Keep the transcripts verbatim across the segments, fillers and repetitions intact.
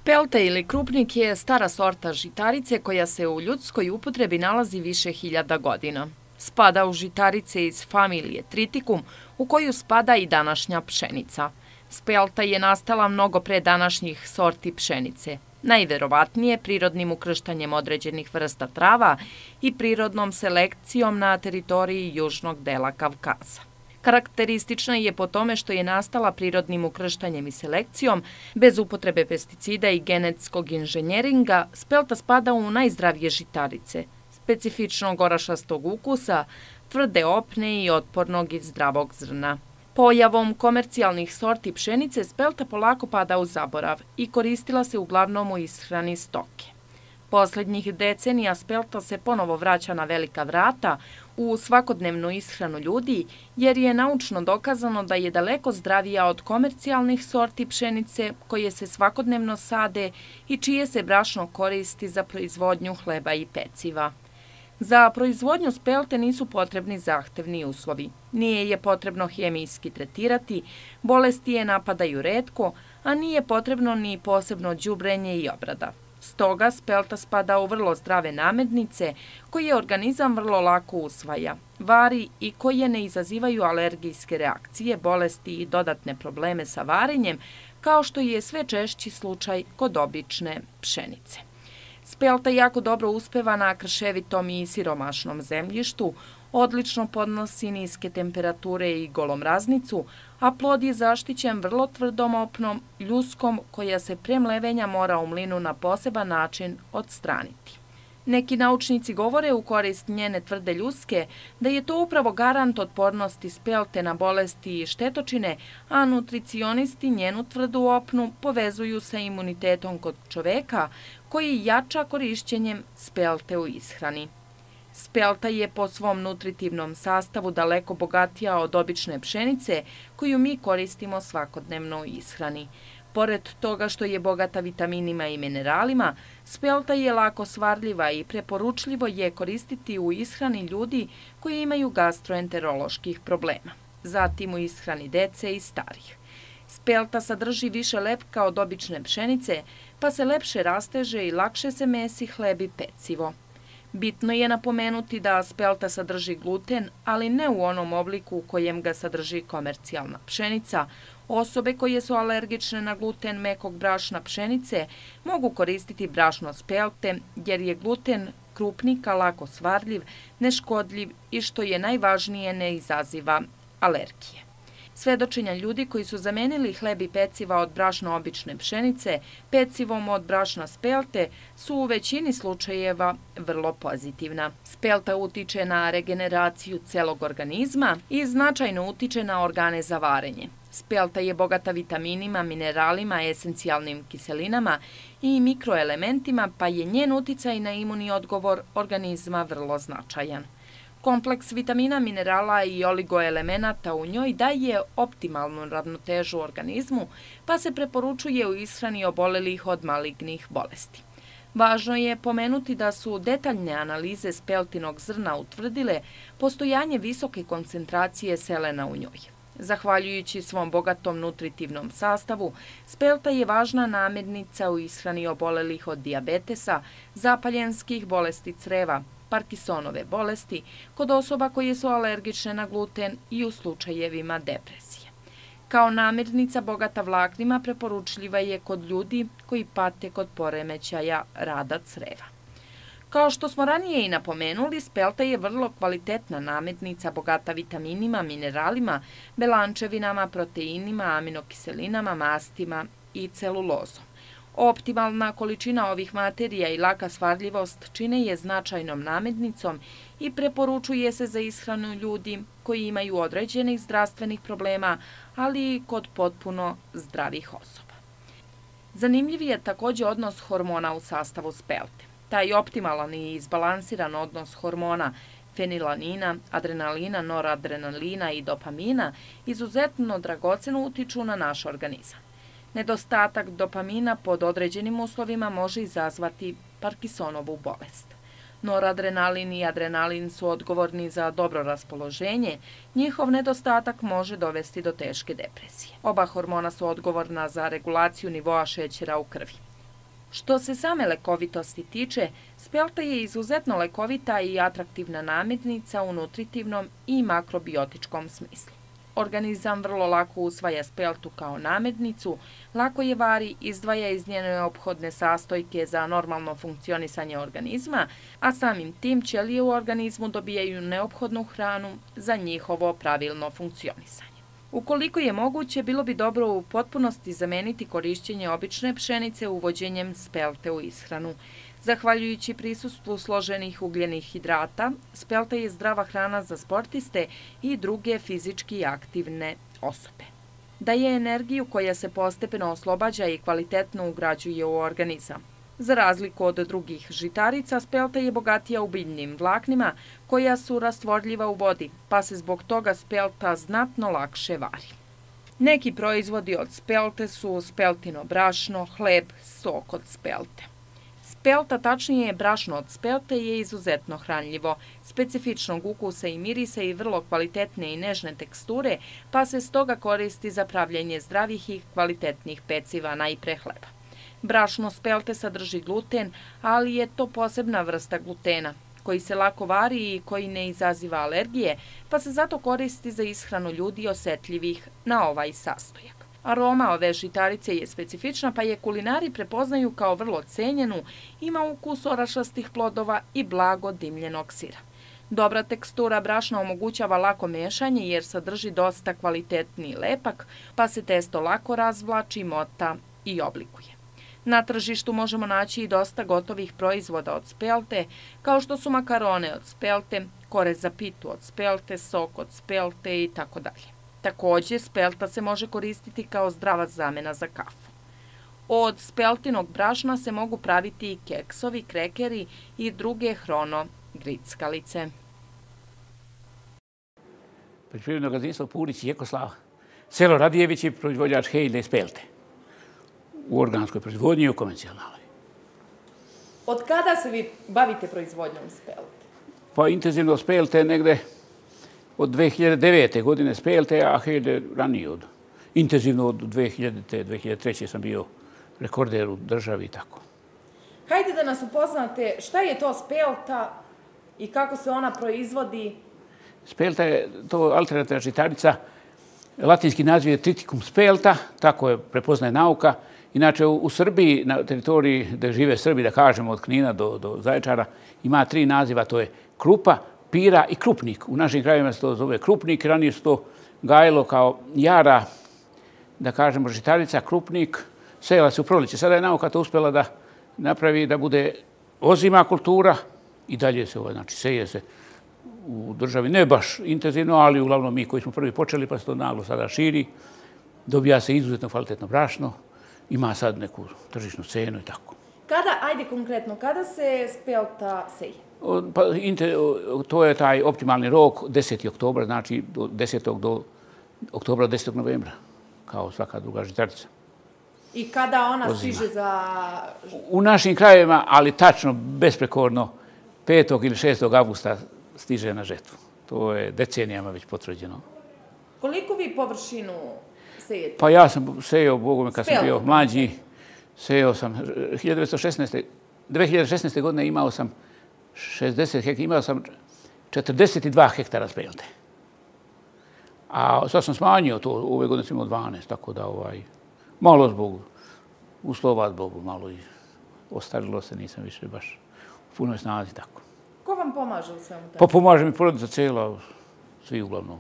Spelta ili krupnik je stara sorta žitarice koja se u ljudskoj upotrebi nalazi više hiljada godina. Spada u žitarice iz familije Triticum, u koju spada i današnja pšenica. Spelta je nastala mnogo pre današnjih sorti pšenice, najverovatnije prirodnim ukrštanjem određenih vrsta trava i prirodnom selekcijom na teritoriji južnog dela Kavkaza. Karakteristična je po tome što je nastala prirodnim ukrštanjem i selekcijom, bez upotrebe pesticida i genetskog inženjeringa. Spelta spada u najzdravije žitarice, specifičnog orašastog ukusa, tvrde opne i otpornog i zdravog zrna. Pojavom komercijalnih sorti pšenice spelta polako pada u zaborav i koristila se uglavnom u ishrani stoke. Poslednjih decenija spelta se ponovo vraća na velika vrata u svakodnevnu ishranu ljudi, jer je naučno dokazano da je daleko zdravija od komercijalnih sorti pšenice koje se svakodnevno sade i čije se brašno koristi za proizvodnju hleba i peciva. Za proizvodnju spelte nisu potrebni zahtevni uslovi. Nije je potrebno hemijski tretirati, bolesti je napadaju retko, a nije potrebno ni posebno đubrenje i obrada. Stoga spelta spada u vrlo zdrave namirnice koje organizam vrlo lako usvaja, vari i koje ne izazivaju alergijske reakcije, bolesti i dodatne probleme sa varenjem, kao što je sve češći slučaj kod obične pšenice. Spelta jako dobro uspeva na krševitom i siromašnom zemljištu, odlično podnosi niske temperature i golomraznicu, a plod je zaštićen vrlo tvrdom opnom, ljuskom, koja se pre mlevenja mora u mlinu na poseban način odstraniti. Neki naučnici govore u korist njene tvrde ljuske da je to upravo garant otpornosti spelte na bolesti i štetočine, a nutricionisti njenu tvrdu opnu povezuju sa imunitetom kod čoveka koji jača korišćenjem spelte u ishrani. Spelta je po svom nutritivnom sastavu daleko bogatija od obične pšenice koju mi koristimo svakodnevno u ishrani. Pored toga što je bogata vitaminima i mineralima, spelta je lako svarljiva i preporučljivo je koristiti u ishrani ljudi koji imaju gastroenteroloških problema, zatim u ishrani dece i starih. Spelta sadrži više lepka od obične pšenice, pa se lepše rasteže i lakše se mesi hleb i pecivo. Bitno je napomenuti da spelta sadrži gluten, ali ne u onom obliku u kojem ga sadrži komercijalna pšenica. Osobe koje su alergične na gluten mekog brašna pšenice mogu koristiti brašno spelte, jer je gluten krupnika lako svarljiv, neškodljiv i što je najvažnije ne izaziva alergije. Svedočenja ljudi koji su zamenili hleb i peciva od brašna obične pšenice pecivom od brašna spelte su u većini slučajeva vrlo pozitivna. Spelta utiče na regeneraciju celog organizma i značajno utiče na organe za varenje. Spelta je bogata vitaminima, mineralima, esencijalnim kiselinama i mikroelementima, pa je njen uticaj na imunni odgovor organizma vrlo značajan. Kompleks vitamina, minerala i oligoelemenata u njoj daje optimalnu ravnotežu organizmu, pa se preporučuje u ishrani obolelih od malignih bolesti. Važno je pomenuti da su detaljne analize speltinog zrna utvrdile postojanje visoke koncentracije selena u njoj. Zahvaljujući svom bogatom nutritivnom sastavu, spelta je važna namirnica u ishrani obolelih od dijabetesa, zapaljenskih bolesti creva, Parkinsonove bolesti, kod osoba koje su alergične na gluten i u slučajevima depresije. Kao namirnica bogata vlaknima preporučljiva je kod ljudi koji pate kod poremećaja rada creva. Kao što smo ranije i napomenuli, spelta je vrlo kvalitetna namirnica bogata vitaminima, mineralima, belančevinama, proteinima, aminokiselinama, mastima i celulozom. Optimalna količina ovih materija i laka svarljivost čine je značajnom namirnicom i preporučuje se za ishranu ljudi koji imaju određenih zdravstvenih problema, ali i kod potpuno zdravih osoba. Zanimljiv je takođe odnos hormona u sastavu spelte. Taj optimalan i izbalansiran odnos hormona fenilanina, adrenalina, noradrenalina i dopamina izuzetno dragoceno utiču na naš organizam. Nedostatak dopamina pod određenim uslovima može izazvati Parkinsonovu bolest. Noradrenalin i adrenalin su odgovorni za dobro raspoloženje, njihov nedostatak može dovesti do teške depresije. Oba hormona su odgovorna za regulaciju nivoa šećera u krvi. Što se same lekovitosti tiče, spelta je izuzetno lekovita i atraktivna namirnica u nutritivnom i makrobiotičkom smislu. Organizam vrlo lako usvaja speltu kao namirnicu, lako je vari, izdvaja iz nje neophodne sastojke za normalno funkcionisanje organizma, a samim tim ćelije u organizmu dobijaju neophodnu hranu za njihovo pravilno funkcionisanje. Ukoliko je moguće, bilo bi dobro u potpunosti zameniti korišćenje obične pšenice uvođenjem spelte u ishranu. Zahvaljujući prisustvu složenih ugljenih hidrata, spelta je zdrava hrana za sportiste i druge fizički aktivne osobe. Daje energiju koja se postepeno oslobađa i kvalitetno ugrađuje u organizam. Za razliku od drugih žitarica, spelta je bogatija u biljnim vlaknima koja su rastvorljiva u vodi, pa se zbog toga spelta znatno lakše vari. Neki proizvodi od spelte su speltino brašno, hleb, sok od spelte. Spelta, tačnije brašno od spelte, je izuzetno hranljivo, specifičnog ukusa i mirisa i vrlo kvalitetne i nežne teksture, pa se stoga koristi za pravljenje zdravih i kvalitetnih peciva, najpre hleba. Brašno spelte sadrži gluten, ali je to posebna vrsta glutena, koji se lako vari i koji ne izaziva alergije, pa se zato koristi za ishranu ljudi osjetljivih na ovaj sastojak. Aroma ove žitarice je specifična, pa je kulinari prepoznaju kao vrlo cenjenu, ima ukus orašastih plodova i blago dimljenog sira. Dobra tekstura brašna omogućava lako mešanje jer sadrži dosta kvalitetni lepak, pa se testo lako razvlači, mota i oblikuje. Na tržištu možemo naći i dosta gotovih proizvoda od spelte, kao što su makarone od spelte, kore za pitu od spelte, sok od spelte i tako dalje. Također, spelta se može koristiti kao zdrava zamena za kafu. Od speltinog brašna se mogu praviti i keksovi, krekeri i druge hrono grickalice. Poljoprivredno gazdinstvo Purić i Ekoslava. Selo Radijević je proizvođač heljne spelte u organskoj proizvodnji i u konvencionalnoj. Od kada se vi bavite proizvodnjom spelte? Pa intenzivno spelte negde od dve hiljade devete. godine spelte, a heljne ranije od. Intenzivno od dve hiljadite. dve hiljade treće. sam bio rekorder u državi i tako. Hajde da nas upoznate šta je to spelta i kako se ona proizvodi. Spelta je to alternativna žitarica. Latinski naziv je Triticum spelta, tako je prepoznaje nauka. Inače, u Srbiji, na teritoriji gde žive Srbi, da kažemo od Knina do, do Zaječara, ima tri naziva, to je krupa, pira i krupnik. U našim krajevima se to zove krupnik, ranije se to gajilo kao jara, da kažemo, žitarica, krupnik, sejala se u proliče. Sada je nauka to uspjela da napravi da bude ozima kultura i dalje se, znači, seje se u državi, ne baš intenzivno, ali uglavnom mi koji smo prvi počeli, pa se to naglo sada širi, dobija se izuzetno kvalitetno brašno, ima sad neku tržišnu cenu i tako. Kada, ajde konkretno, kada se spelta seje? Pa, to je taj optimalni rok, deseti oktobar, znači od desetog do oktobra do desetog novembra, kao svaka druga žitarica. I kada ona stiže za... U našim krajevima, ali tačno, besprekorno, petog ili šestog avgusta stiže na žetvu. To je decenijama već potvrđeno. Koliko vi površinu sejete? Pa ja sam sejao, Bogome, kad sam bio mlađi, sejao sam dve hiljade šesnaeste. godine imao sam šezdeset hektara, imao sam četrdeset dva hektara spelte. A sad sam smanjio to, ove godine sam imao dvanaest, tako da ovaj, malo zbog uslova, zbog malo i ostarilo se, nisam više baš u punoj snazi, tako. Ko vam pomaže u svemu tako? Pa pomaže mi porodica cijela, svi uglavnom.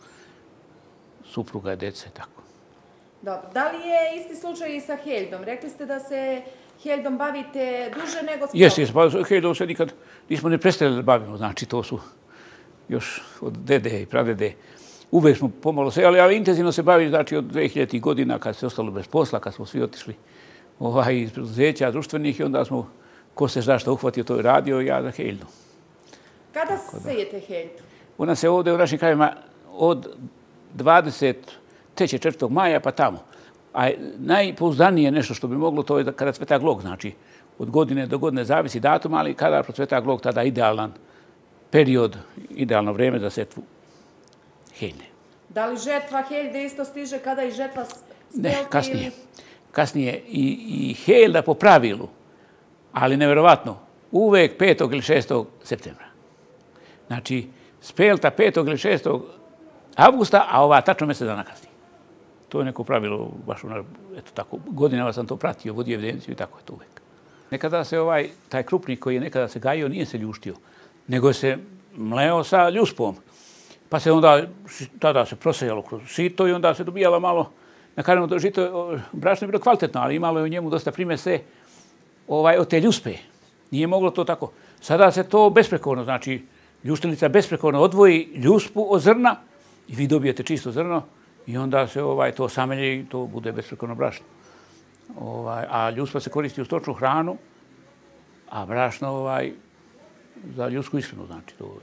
Supruga, dece, tako. Dobro. Da li je isti slučaj i sa heljdom? Rekli ste da se heljdom bavite duže nego speltom. Jesi, jesi. Pa heljdom se nikad nismo ne prestali da bavimo. Znači, to su još od dede i pradede. Uvek smo pomalo sejali, ali intenzivno se bavimo, znači, od dve hiljaditih. godina, kad se ostalo bez posla, kad smo svi otišli ovaj, iz preduzeća društvenih i onda smo, ko se zašto uhvatio, to je radio, ja za heljdu. Kada sejete heljdu? Ona se ovdje u našim krajevima od dvadeset trećeg četvrtog maja pa tamo. A najpouzdanije nešto što bi moglo, to je kada cveta glog, znači od godine do godine zavisi datum, ali kada procveta glog, tada idealan period, idealno vrijeme za setvu heljne. Da li žetva heljde isto stiže kada i žetva spelte? Ne, kasnije. kasnije i, i Heljda po pravilu, ali nevjerovatno, uvek petog ili šestog septembra. Znači, spelta petog ili šestog avgusta, a ova tačno mjesec dana kasnije. To je neko pravilo, baš ono, eto tako, godinama sam to pratio, vodio evidenciju i tako je to uvek. Nekada se ovaj, taj krupnik koji je nekada se gajio, nije se ljuštio, nego se mleo sa ljuspom. Pa se onda, tada se prosejalo kroz sito i onda se dobijalo malo, na kraju to žito, brašno je bilo kvalitetno, ali imalo je u njemu dosta primese ovaj, od te ljuspe. Nije moglo to tako. Sada se to besprekorno, znači ljuštenica besprekorno odvoji ljuspu od zrna i vi dobijete čisto zrno i onda se ovaj, to samelje i to bude besprekorno brašno. Ovaj, a ljuspa se koristi u stočnu hranu, a brašno ovaj, za ljudsku ishranu, znači to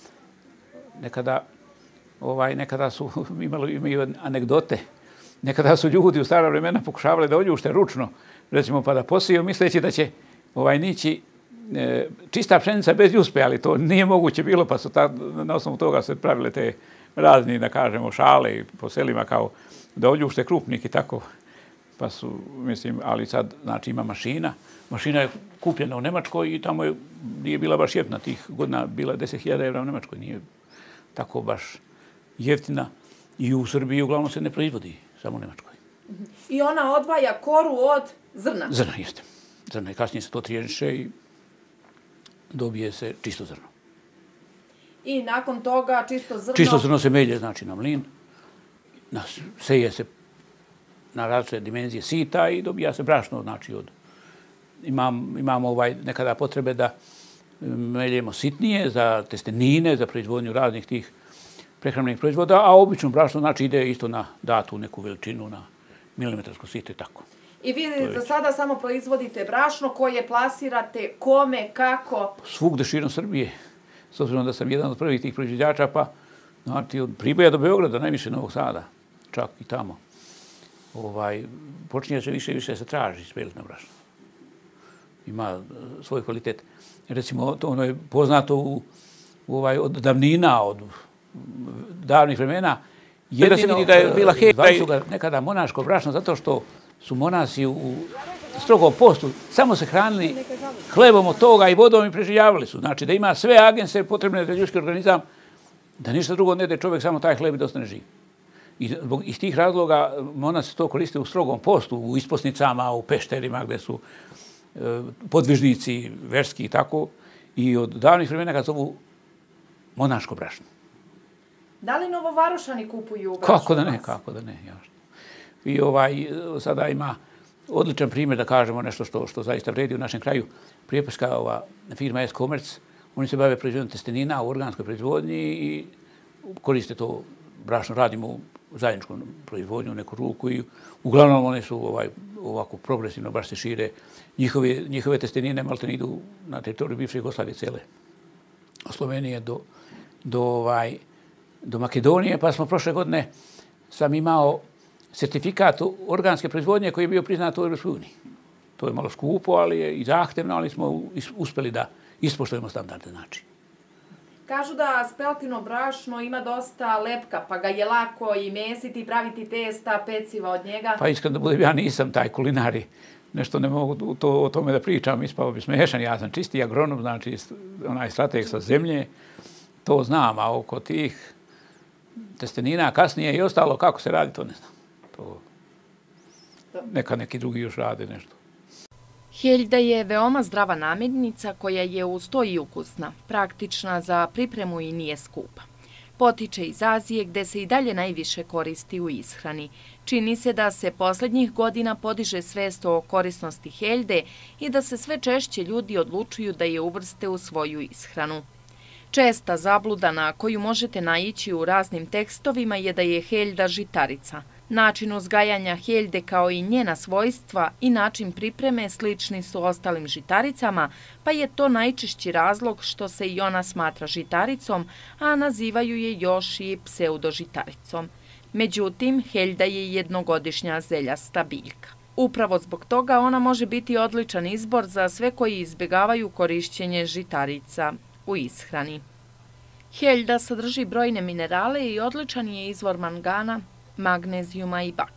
nekada, ovaj, nekada su imali, imaju anegdote. Nekada su ljudi u stara vremena pokušavali da oljušte ručno, recimo pa da posiju, misleći da će ovaj, nići e, čista pšenica bez ljuspe, ali to nije moguće bilo, pa su ta, na osnovu toga se pravile te razni, da kažemo, šale po selima kao da oljušte krupnik i tako. Pa su, mislim, ali sad, znači, ima mašina. Mašina je kupljena u Nemačkoj i tamo je, nije bila baš jeftina tih godina, bila deset hiljada evra u Nemačkoj, nije tako baš jeftina. I u Srbiji uglavnom se ne proizvodi, samo u Nemačkoj. I ona odvaja koru od zrna? Zrna, jeste. Zrna i kasnije se to triježiše i dobije se čisto zrno. I nakon toga čisto zrno? Čisto zrno se melje, znači, na mlin. Na, seje se na različite dimenzije sita i dobija se brašno, znači od... Imam, imamo ovaj, nekada potrebe da meljemo sitnije za testenine, za proizvodnju raznih tih prehrambenih proizvoda, a obično brašno znači ide isto na datu neku veličinu, na milimetarsko sito i tako. I vi za sada samo proizvodite brašno koje plasirate kome, kako? Svugde širom Srbije. S obzirom da sam jedan od prvih tih proizvođača, pa znači, od Priboja do Beograda, najviše Novog Sada, čak i tamo. Ovaj, počinje se više i više se traži speltno brašno. Ima svoj kvalitet. Recimo, to ono je poznato u, u ovaj, od davnina, od davnih vremena. Jedino, da se vidi da je bila Heljda su ga nekada monaško brašno, zato što su monasi u, u strogom postu samo se hranili hlebom od toga i vodom i preživljavali su. Znači da ima sve agense potrebne za ljudski organizam, da ništa drugo ne de čovjek, samo taj hleb i da ostane živ. I zbog iz tih razloga monasi to koriste u strogom postu, u isposnicama, u pešterima gdje su e, podvižnici verski i tako. I od davnih vremena kad zovu monaško brašno. Da li Novovarošani kupuju brašno? Kako da ne, kako da ne, jasno. I ovaj, sada ima odličan primjer da kažemo nešto što, što zaista vredi u našem kraju. Prijepoljska ova firma S-Commerce, oni se bave proizvodnjom testenina u organskoj proizvodnji i koriste to brašno, radimo u zajedničku proizvodnju, neku ruku i uglavnom one su ovaj, ovako progresivno, baš se šire. Njihove, njihove testenine malo ne idu na teritoriju bivše Jugoslavije cele. Od Slovenije do, do, ovaj, do Makedonije, pa smo prošle godine sam imao sertifikat organske proizvodnje koji je bio priznat u Europskoj uniji. To je malo skupo, ali je i zahtevno, ali smo uspjeli da ispoštujemo standarde znači. Kažu da speltino brašno ima dosta lepka, pa ga je lako i mesiti, praviti testa, peciva od njega. Pa iskreno da budem, ja nisam taj kulinari. Nešto ne mogu to, o tome da pričam, ispao bi smiješan. Ja sam čisti agronom, znači onaj strateg sa zemlje. To znam, a oko tih testenina kasnije i ostalo, kako se radi, to ne znam. To neka neki drugi još rade nešto. Heljda je veoma zdrava namirnica koja je uz to i ukusna, praktična za pripremu i nije skupa. Potiče iz Azije gde se i dalje najviše koristi u ishrani. Čini se da se posljednjih godina podiže svest o korisnosti heljde i da se sve češće ljudi odlučuju da je uvrste u svoju ishranu. Česta zabluda na koju možete naići u raznim tekstovima je da je heljda žitarica. Način uzgajanja heljde kao i njena svojstva i način pripreme slični su ostalim žitaricama, pa je to najčešći razlog što se i ona smatra žitaricom, a nazivaju je još i pseudožitaricom. Međutim, heljda je jednogodišnja zeljasta biljka. Upravo zbog toga ona može biti odličan izbor za sve koji izbjegavaju korišćenje žitarica u ishrani. Heljda sadrži brojne minerale i odličan je izvor mangana, magnezijuma i bakra.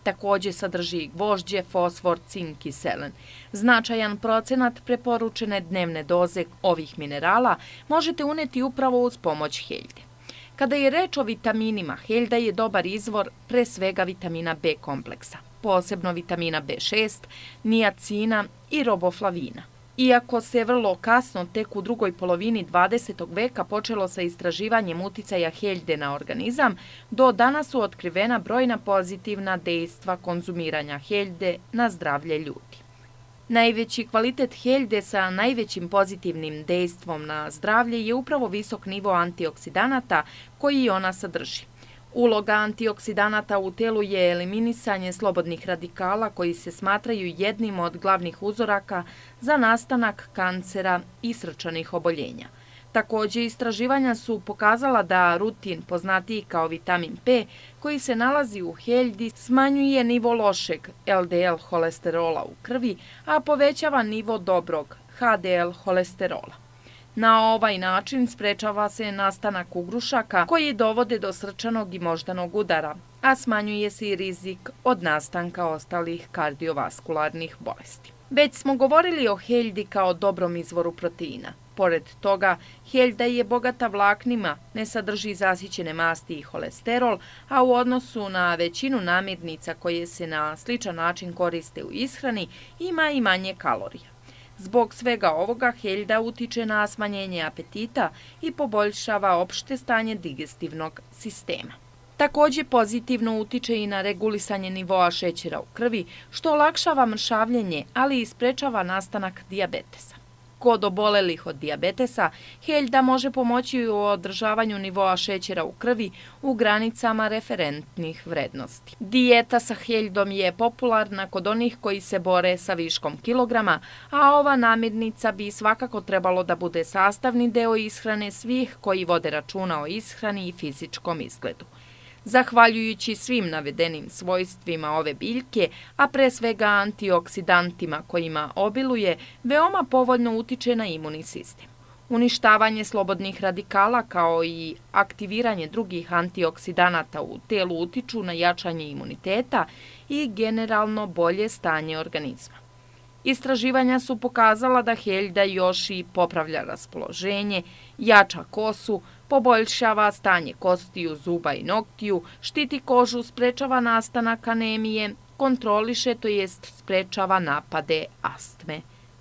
Takođe sadrži gvožđe, fosfor, cink i selen. Značajan procenat preporučene dnevne doze ovih minerala možete uneti upravo uz pomoć heljde. Kada je reč o vitaminima, heljda je dobar izvor pre svega vitamina B kompleksa, posebno vitamina B šest, niacina i roboflavina. Iako se vrlo kasno, tek u drugoj polovini dvadesetog veka počelo sa istraživanjem uticaja heljde na organizam, do danas su otkrivena brojna pozitivna dejstva konzumiranja heljde na zdravlje ljudi. Najveći kvalitet heljde sa najvećim pozitivnim dejstvom na zdravlje je upravo visok nivo antioksidanata koji ona sadrži. Uloga antioksidanata u telu je eliminisanje slobodnih radikala koji se smatraju jednim od glavnih uzoraka za nastanak kancera i srčanih oboljenja. Takođe, istraživanja su pokazala da rutin, poznatiji kao vitamin P, koji se nalazi u heljdi, smanjuje nivo lošeg L D L holesterola u krvi, a povećava nivo dobrog H D L holesterola. Na ovaj način sprečava se nastanak ugrušaka koji dovode do srčanog i moždanog udara, a smanjuje se i rizik od nastanka ostalih kardiovaskularnih bolesti. Već smo govorili o heljdi kao dobrom izvoru proteina. Pored toga, heljda je bogata vlaknima, ne sadrži zasićene masti i holesterol, a u odnosu na većinu namirnica koje se na sličan način koriste u ishrani, ima i manje kalorija. Zbog svega ovoga, heljda utiče na smanjenje apetita i poboljšava opšte stanje digestivnog sistema. Takođe pozitivno utiče i na regulisanje nivoa šećera u krvi, što olakšava mršavljenje, ali i sprečava nastanak dijabetesa. Kod obolelih od dijabetesa, heljda može pomoći u održavanju nivoa šećera u krvi u granicama referentnih vrednosti. Dijeta sa heljdom je popularna kod onih koji se bore sa viškom kilograma, a ova namirnica bi svakako trebalo da bude sastavni deo ishrane svih koji vode računa o ishrani i fizičkom izgledu. Zahvaljujući svim navedenim svojstvima ove biljke, a pre svega antioksidantima kojima obiluje, veoma povoljno utiče na imunni sistem. Uništavanje slobodnih radikala kao i aktiviranje drugih antioksidanata u telu utiču na jačanje imuniteta i generalno bolje stanje organizma. Istraživanja su pokazala da heljda još i popravlja raspoloženje, jača kosu, poboljšava stanje kostiju, zuba i noktiju, štiti kožu, sprečava nastanak anemije, kontroliše, to jest sprečava napade astme.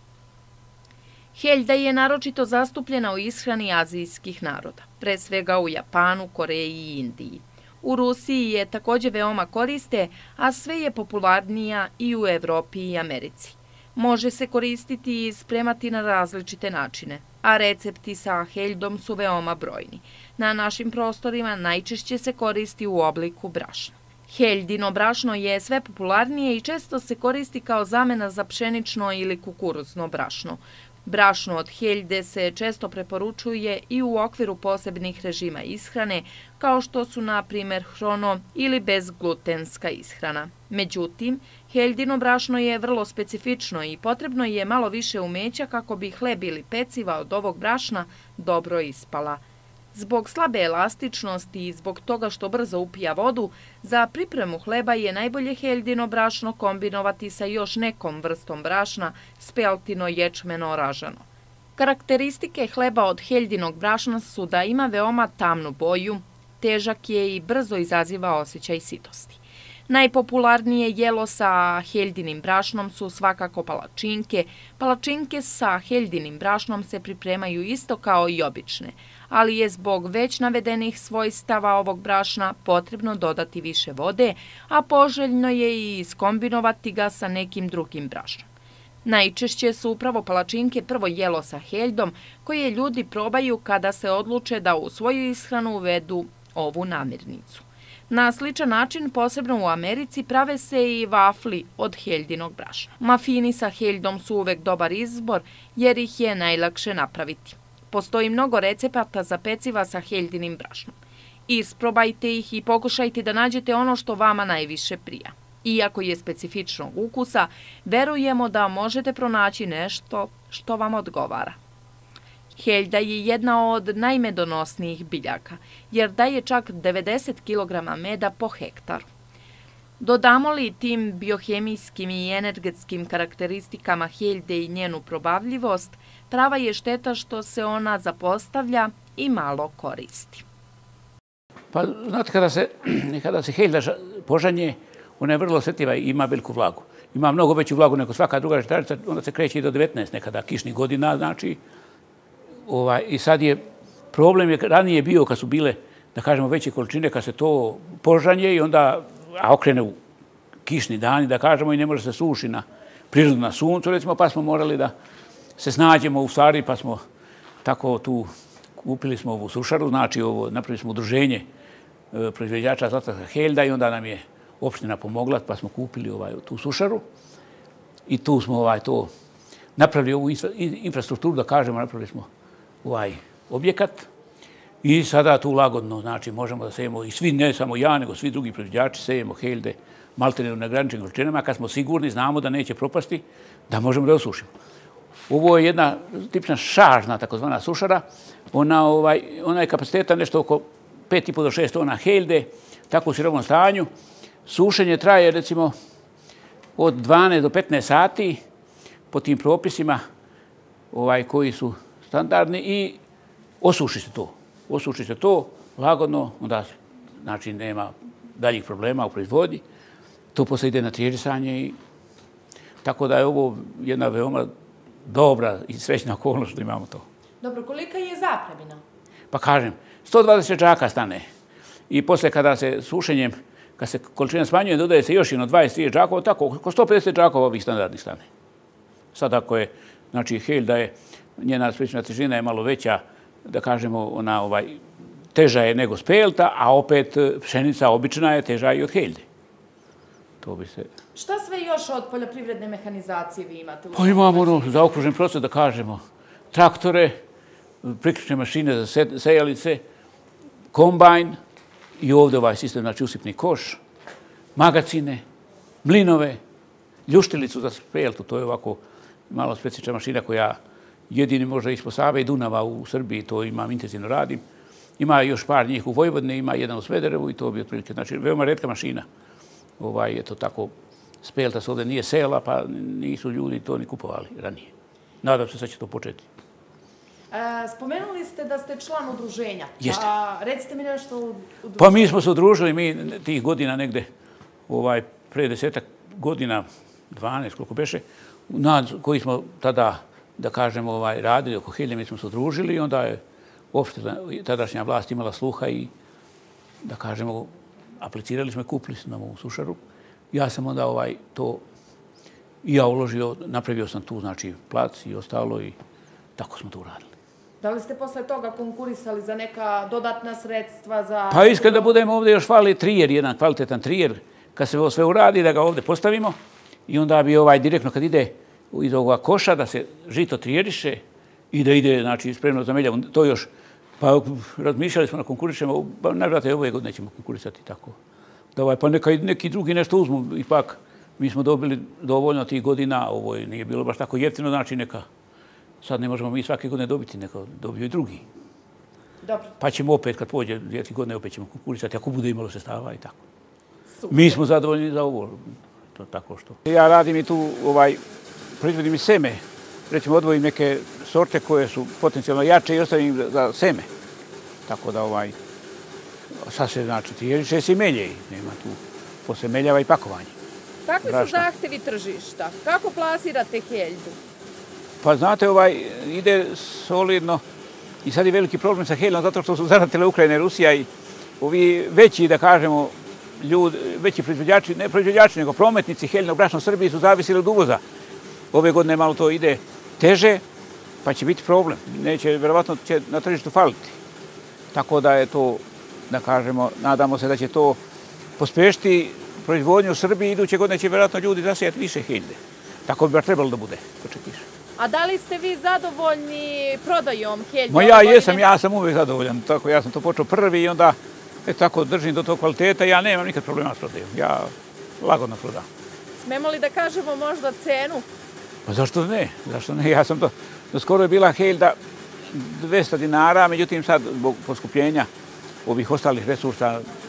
Heljda je naročito zastupljena u ishrani azijskih naroda, pre svega u Japanu, Koreji i Indiji. U Rusiji je takođe veoma koriste, a sve je popularnija i u Evropi i Americi. Može se koristiti i spremati na različite načine, a recepti sa heljdom su veoma brojni. Na našim prostorima najčešće se koristi u obliku brašna. Heljdino brašno je sve popularnije i često se koristi kao zamena za pšenično ili kukuruzno brašno. Brašno od heljde se često preporučuje i u okviru posebnih režima ishrane, kao što su, na primer, hrono ili bezglutenska ishrana. Međutim, heljdino brašno je vrlo specifično i potrebno je malo više umeća kako bi hleb ili peciva od ovog brašna dobro ispala. Zbog slabe elastičnosti i zbog toga što brzo upija vodu, za pripremu hleba je najbolje heljdino brašno kombinovati sa još nekom vrstom brašna, speltino, ječmeno, ražano. Karakteristike hleba od heljdinog brašna su da ima veoma tamnu boju, težak je i brzo izaziva osjećaj sitosti. Najpopularnije jelo sa heljdinim brašnom su svakako palačinke. Palačinke sa heljdinim brašnom se pripremaju isto kao i obične, ali je zbog već navedenih svojstava ovog brašna potrebno dodati više vode, a poželjno je i iskombinovati ga sa nekim drugim brašnom. Najčešće su upravo palačinke prvo jelo sa heljdom koje ljudi probaju kada se odluče da u svoju ishranu uvedu ovu namirnicu. Na sličan način, posebno u Americi, prave se i vafli od heljdinog brašna. Mafini sa heljdom su uvek dobar izbor jer ih je najlakše napraviti. Postoji mnogo recepata za peciva sa heljdinim brašnom. Isprobajte ih i pokušajte da nađete ono što vama najviše prija. Iako je specifičnog ukusa, verujemo da možete pronaći nešto što vam odgovara. Heljda je jedna od najmedonosnijih biljaka, jer daje čak devedeset kilograma meda po hektaru. Dodamo li tim biohemijskim i energetskim karakteristikama heljde i njenu probavljivost, prava je šteta što se ona zapostavlja i malo koristi. Pa, znate, kada se, kada se heljda požanje, ona je vrlo osjetljiva i ima veliku vlagu. Ima mnogo veću vlagu nego svaka druga žitarica, onda se kreće i do devetnaest nekada kišnih godina, znači. Ovaj, I sad je, problem je, ranije bio kad su bile, da kažemo, veće količine, kad se to požanje i onda, a okrene u kišni dani, da kažemo, i ne može se suši na prirodno na suncu, recimo, pa smo morali da se snađemo u stvari, pa smo tako tu kupili smo ovu sušaru, znači ovo, napravili smo udruženje e, proizvođača zlatarskog heljda i onda nam je opština pomogla, pa smo kupili ovaj, tu sušaru i tu smo ovaj, to napravili ovu infrastrukturu, da kažemo, napravili smo ovaj objekat i sada tu lagodno, znači možemo da sejemo i svi, ne samo ja, nego svi drugi proizvođači sejemo heljde maltene u neograničenim količinama, kad smo sigurni, znamo da neće propasti, da možemo da je osušimo. Ovo je jedna tipična šaržna, takozvana sušara. Ona, ovaj, ona je kapaciteta nešto oko pet i po do šest tona heljde, tako u sirovom stanju. Sušenje traje, recimo, od dvanaest do petnaest sati po tim propisima ovaj, koji su standardni i osuši se to. Osuši se to lagodno, onda znači, nema daljih problema u proizvodnji. To posle ide na triježisanje i tako da je ovo jedna veoma dobra i srećna okolnost što imamo to. Dobro, kolika je zapremina? Pa kažem, sto dvadeset džaka stane. I posle kada se sušenjem, kad se količina smanjuje, dodaje se još jedno dvadeset trideset džakova, tako oko sto pedeset džakova ovih standardnih stane. Sad ako je, znači, heljda je, njena specifična težina je malo veća, da kažemo, ona ovaj, teža je nego spelta, a opet pšenica obična je teža i od heljde. To bi se... Šta sve još od poljoprivredne mehanizacije vi imate? Pa imamo ono, zaokružen proces, da kažemo, traktore, priključne mašine za sejalice, kombajn i ovdje ovaj sistem, znači usipni koš, magacine, mlinove, ljuštilicu za speltu, to je ovako malo specifična mašina koja jedini može ispod Save i Dunava u Srbiji, to imam, intenzivno radim. Ima još par njih u Vojvodini, ima jedan u Smederevu i to bi otprilike, znači veoma retka mašina. Ovaj, je to tako, spelta se ovdje nije sela, pa nisu ljudi to ni kupovali ranije. Nadam se sad će to početi. E, spomenuli ste da ste član udruženja. Jeste. A recite mi nešto u udruženju. Pa mi smo se udružili, mi tih godina negde, ovaj, pre desetak godina, dvanaest, koliko beše, nad koji smo tada, da kažemo, ovaj, radili oko heljde, mi smo se udružili i onda je opština, tadašnja vlast imala sluha i, da kažemo, aplicirali smo i kupili smo ovu sušaru. Ja sam onda ovaj, to i ja uložio, napravio sam tu, znači, plac i ostalo i tako smo to uradili. Da li ste posle toga konkurisali za neka dodatna sredstva? Za... Pa iskreno da budemo ovdje još fali trijer, jedan kvalitetan trijer, kad se ovo sve uradi, da ga ovdje postavimo i onda bi ovaj direktno kad ide iz ovoga koša, da se žito trijeriše i da ide, znači, spremno za meljavu. To još, pa razmišljali smo na konkurišemo, pa najvratno ove godine ćemo konkurisati tako. Da ovaj, pa neka, neki drugi nešto uzmu, ipak mi smo dobili dovoljno tih godina, ovo nije bilo baš tako jeftino, znači neka, sad ne možemo mi svake godine dobiti, neka dobiju i drugi. Dobro. Pa ćemo opet, kad pođe dvije godine, opet ćemo konkurisati, ako bude imalo sredstava i tako. Super. Mi smo zadovoljni za ovo, to tako što. Ja radim i tu, ovaj, proizvodim i seme, recimo odvojim neke sorte koje su potencijalno jače i ostavim za seme. Tako da ovaj, sad se znači trijeriše se i melje, nema tu posle meljava i pakovanje. Kakvi su zahtevi tržišta? Kako plasirate heljdu? Pa znate, ovaj, ide solidno i sad je veliki problem sa heljom zato što su zaratile Ukrajina i Rusija i ovi veći, da kažemo, ljudi, veći proizvođači, ne proizvođači, nego prometnici heljnog brašna u Srbiji su zavisili od uvoza. Ove godine malo to ide teže, pa će biti problem. Neće, verovatno će na tržištu faliti. Tako da je to, da kažemo, nadamo se da će to pospešiti proizvodnju u Srbiji. Iduće godine će vjerojatno ljudi zasijati više heljde. Tako bi bar trebalo da bude, očekiš. A da li ste vi zadovoljni prodajom heljde? Ma ja jesam, ja sam uvijek zadovoljan. Tako, ja sam to počeo prvi i onda e, tako držim do tog kvaliteta. Ja nemam nikad problema s prodajom. Ja lagodno prodam. Smemo li da kažemo možda cenu? Pa zašto ne? Zašto ne? Ja sam to... Do skoro je bila heljda dvesta dinara, međutim sad zbog poskupljenja ovih ostalih resursa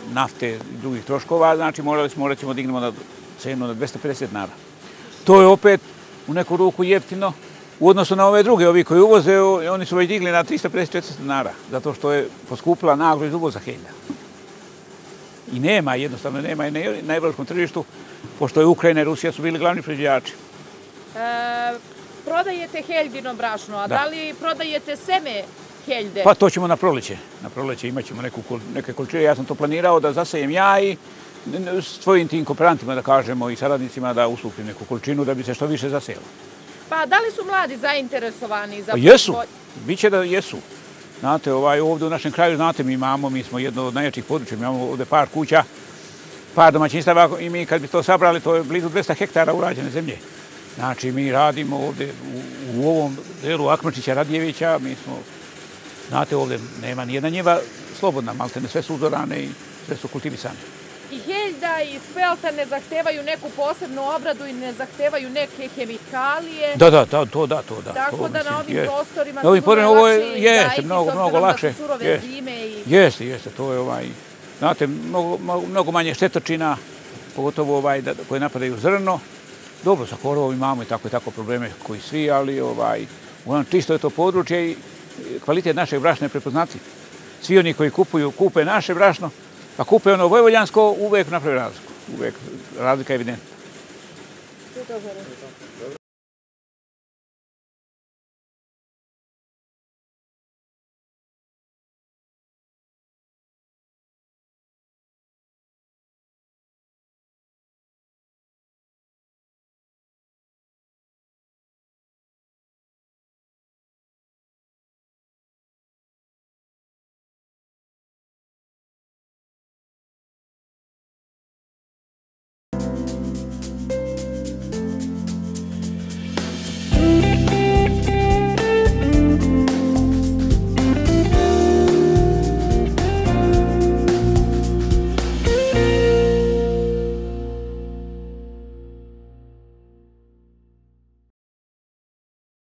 nafte i drugih troškova, znači morali smo, morat ćemo dignemo na cenu na dvesta pedeset dinara. To je opet u neku ruku jeftino u odnosu na ove druge, ovi koji uvoze, oni su već digli na trista pedeset četiri dinara, zato što je poskupila naglo iz uvoza hejda. I nema, jednostavno nema i na evropskom tržištu, pošto je Ukrajina i Rusija su bili glavni proizvođači. E, prodajete heljino brašno, a da. da li prodajete seme heljde? Pa to ćemo na proleće. Na proleće imat ćemo neku, neke količine. Ja sam to planirao da zasejem ja i svojim tim kooperantima, da kažemo, i saradnicima da ustupim neku količinu da bi se što više zasejalo. Pa da li su mladi zainteresovani za... Pa jesu, biće da jesu. Znate, ovaj, ovdje u našem kraju, znate, mi imamo, mi smo jedno od najjačih područja, mi imamo ovdje par kuća, par domaćinstava i mi kad bi to sabrali, to je blizu dvesta hektara urađene zemlje. Znači, mi radimo ovdje u, u ovom delu Akmrčića, Radjevića, mi smo, znate, ovdje nema nijedna njiva slobodna, maltene, sve su uzorane i sve su kultivisane. I heljda i spelta ne zahtevaju neku posebnu obradu i ne zahtevaju neke hemikalije. Da, da, da, to da, to da. Tako to, da mislim, na ovim je. prostorima na ovim su mnogo lakše jeste, mnogo, mnogo lakše. da su surove jeste. zime. I... Jeste, jeste, to je ovaj, znate, mnogo, mnogo manje štetočina, pogotovo ovaj, da, koje napadaju zrno. Dobro, sa korovom imamo i tako i tako probleme koji svi, ali ovaj, uglavnom čisto je to područje i kvalitet našeg brašna je prepoznatljiv. Svi oni koji kupuju, kupe naše brašno, a kupe ono vojvođansko, uvek naprave razliku. Uvek razlika je evidentna.